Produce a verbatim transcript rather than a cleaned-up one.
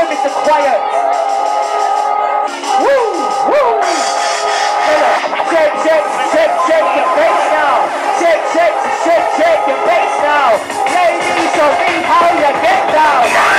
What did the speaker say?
with Mister Quiet. Woo, woo. Shake, shake, shake, shake your bass now. Shake, shake, shake, shake your bass now. Ladies, show me how you get down.